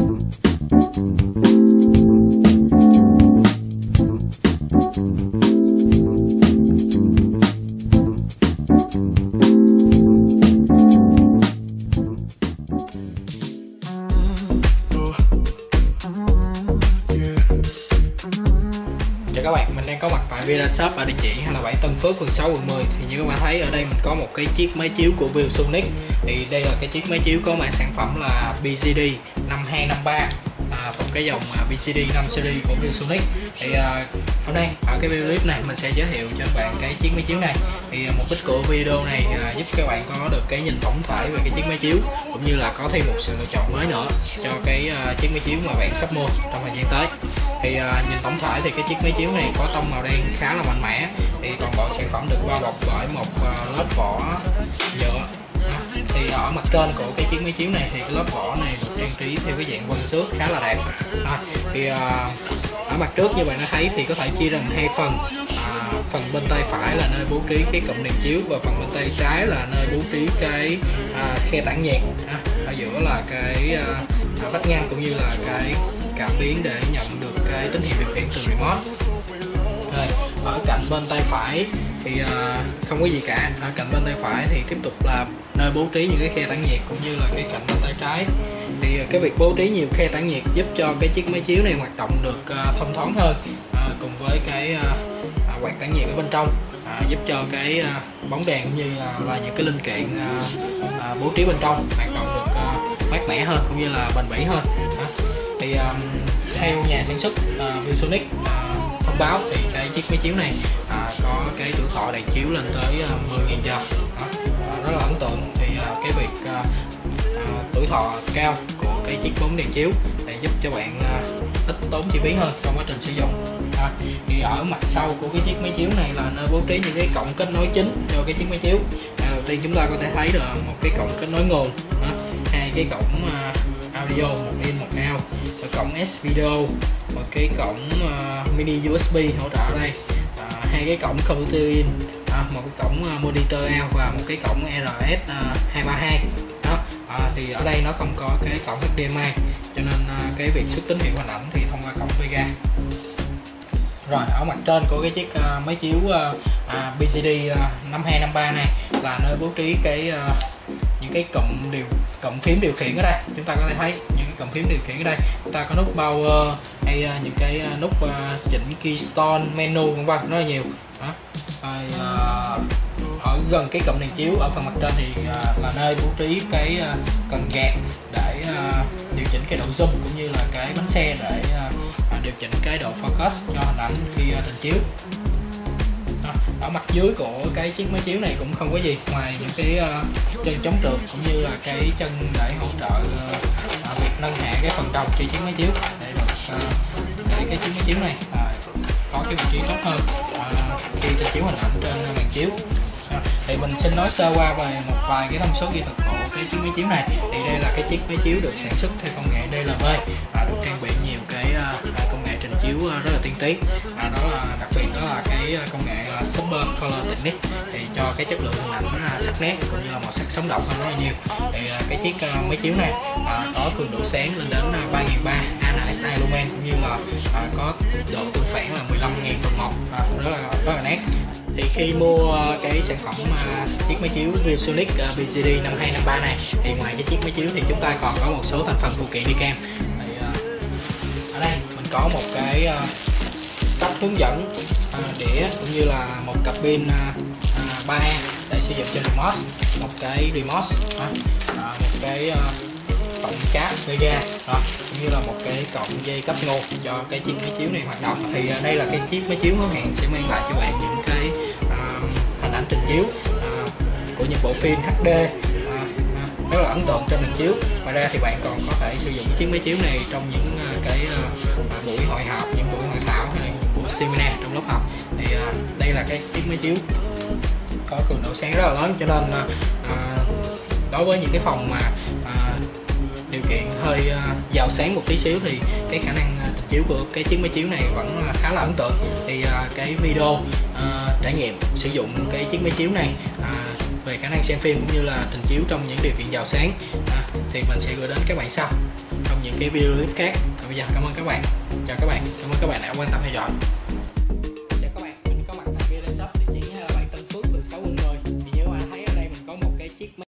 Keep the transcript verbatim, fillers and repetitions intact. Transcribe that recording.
Chào các bạn, mình đang có mặt tại VidaShop ở địa chỉ hai mươi bảy Tân Phước, phường sáu, quận mười. Thì như các bạn thấy ở đây mình có một cái chiếc máy chiếu của ViewSonic. Thì đây là cái chiếc máy chiếu có mã sản phẩm là bê xê đê năm hai năm ba, à, một cái dòng bê xê đê năm series của ViewSonic. Thì à, hôm nay ở cái video clip này mình sẽ giới thiệu cho các bạn cái chiếc máy chiếu này. Thì mục đích của video này à, giúp các bạn có được cái nhìn tổng thể về cái chiếc máy chiếu, cũng như là có thêm một sự lựa chọn mới nữa cho cái à, chiếc máy chiếu mà bạn sắp mua trong thời gian tới. Thì uh, nhìn tổng thể thì cái chiếc máy chiếu này có tông màu đen khá là mạnh mẽ. Thì toàn bộ sản phẩm được bao bọc bởi một uh, lớp vỏ nhựa. Uh, thì ở mặt trên của cái chiếc máy chiếu này thì cái lớp vỏ này được trang trí theo cái dạng vân xước khá là đẹp. Uh, thì uh, ở mặt trước như bạn đã thấy thì có thể chia thành hai phần. Uh, phần bên tay phải là nơi bố trí cái cụm đèn chiếu, và phần bên tay trái là nơi bố trí cái uh, khe tản nhiệt. Uh, ở giữa là cái uh, vách ngăn cũng như là cái cảm biến để nhận được cái tín hiệu điều khiển từ remote. Rồi, ở cạnh bên tay phải thì uh, không có gì cả. Ở cạnh bên tay phải thì tiếp tục là nơi bố trí những cái khe tản nhiệt, cũng như là cái cạnh bên tay trái. Thì uh, cái việc bố trí nhiều khe tản nhiệt giúp cho cái chiếc máy chiếu này hoạt động được uh, thông thoáng hơn, uh, cùng với cái uh, quạt tản nhiệt ở bên trong, uh, giúp cho cái uh, bóng đèn cũng như là, là những cái linh kiện uh, uh, bố trí bên trong hoạt động được uh, mát mẻ hơn, cũng như là bền bỉ hơn. Uh. Thì um, theo nhà sản xuất uh, ViewSonic uh, thông báo thì cái chiếc máy chiếu này uh, có cái tuổi thọ đèn chiếu lên tới uh, mười nghìn giờ. Uh, rất là ấn tượng. Thì uh, cái việc uh, uh, tuổi thọ cao của cái chiếc bóng đèn chiếu để giúp cho bạn uh, ít tốn chi phí hơn trong quá trình sử dụng. Uh, thì ở mặt sau của cái chiếc máy chiếu này là nơi bố trí những cái cổng kết nối chính cho cái chiếc máy chiếu. Uh, đầu tiên chúng ta có thể thấy được một cái cổng kết nối nguồn, uh, hai cái cổng uh, audio, một in một out, một cổng S-Video, một cái cổng uh, mini u ét bê hỗ trợ ở đây, uh, hai cái cổng computer in, uh, một cái cổng uh, monitor out và một cái cổng R S uh, hai ba hai. Đó, uh, thì ở đây nó không có cái cổng hát đê em i, cho nên uh, cái việc xuất tín hiệu hình ảnh thì thông qua cổng Vega. Rồi, ở mặt trên của cái chiếc uh, máy chiếu uh, uh, bê xê đê uh, năm hai năm ba này là nơi bố trí cái uh, những cái cụm điều cụm phím điều khiển ở đây. Chúng ta có thể thấy những cái cụm phím điều khiển ở đây. Chúng ta có nút power hay uh, những cái uh, nút uh, chỉnh keystone, menu vân vân, rất là nhiều. Đó. Rồi, uh, ở gần cái cụm đèn chiếu ở phần mặt trên thì uh, là nơi bố trí cái uh, cần gạt để uh, điều chỉnh cái độ zoom, cũng như là cái bánh xe để uh, điều chỉnh cái độ focus cho hình ảnh khi uh, trình chiếu. Ở mặt dưới của cái chiếc máy chiếu này cũng không có gì ngoài những cái uh, chân chống trượt, cũng như là cái chân để hỗ trợ uh, việc nâng hạ cái phần đầu cho chiếc máy chiếu, để được uh, để cái chiếc máy chiếu này uh, có cái vị trí tốt hơn uh, khi trình chiếu hình ảnh trên màn chiếu. Uh, thì mình xin nói sơ qua về một vài cái thông số kỹ thuật của cái chiếc máy chiếu này. Thì đây là cái chiếc máy chiếu được sản xuất theo công nghệ đê lờ vê, uh, được trang bị nhiều cái uh, công nghệ trình chiếu uh, rất là tiên tiến. Uh, đó là đặc biệt đó là cái công nghệ uh, Super Color Technique, thì cho cái chất lượng hình ảnh uh, sắc nét cũng như là màu sắc sống động hơn rất là nhiều. Thì uh, cái chiếc uh, máy chiếu này uh, có cường độ sáng lên đến uh, ba nghìn ba trăm a en esi lumen, cũng như là uh, có độ tương phản là mười lăm nghìn phần một, uh, rất là rất là nét. Thì khi mua cái sản phẩm uh, chiếc máy chiếu ViewSonic uh, bê xê đê năm hai năm ba này, thì ngoài cái chiếc máy chiếu thì chúng ta còn có một số thành phần phụ kiện đi kèm. Thì, uh, ở đây mình có một cái uh, sách hướng dẫn, uh, đĩa, cũng như là một cặp pin uh, uh, ba A để sử dụng trên remote, một cái remote, uh, uh, một cái uh, cổng cáp Vega, uh, cũng như là một cái cổng dây cấp nguồn cho cái chiếc máy chiếu này hoạt động. Thì uh, đây là cái chiếc máy chiếu hứa hẹn sẽ mang lại cho bạn những cái uh, hình ảnh trình chiếu uh, của những bộ phim hát đê uh, uh, rất là ấn tượng trên màn chiếu. Ngoài ra thì bạn còn có thể sử dụng chiếc máy chiếu này trong những uh, cái uh, buổi hội họp, những buổi hội thảo hay là những buổi seminar trong lớp học. Thì uh, đây là cái chiếc máy chiếu có cường độ sáng rất là lớn, cho nên uh, đối với những cái phòng mà uh, điều kiện hơi uh, giàu sáng một tí xíu thì cái khả năng uh, chiếu của cái chiếc máy chiếu này vẫn uh, khá là ấn tượng. Thì uh, cái video uh, trải nghiệm sử dụng cái chiếc máy chiếu này uh, về khả năng xem phim cũng như là trình chiếu trong những điều kiện giàu sáng uh, thì mình sẽ gửi đến các bạn sau. trong những cái video clip khác. Còn bây giờ cảm ơn các bạn, chào các bạn, cảm ơn các bạn đã quan tâm theo dõi.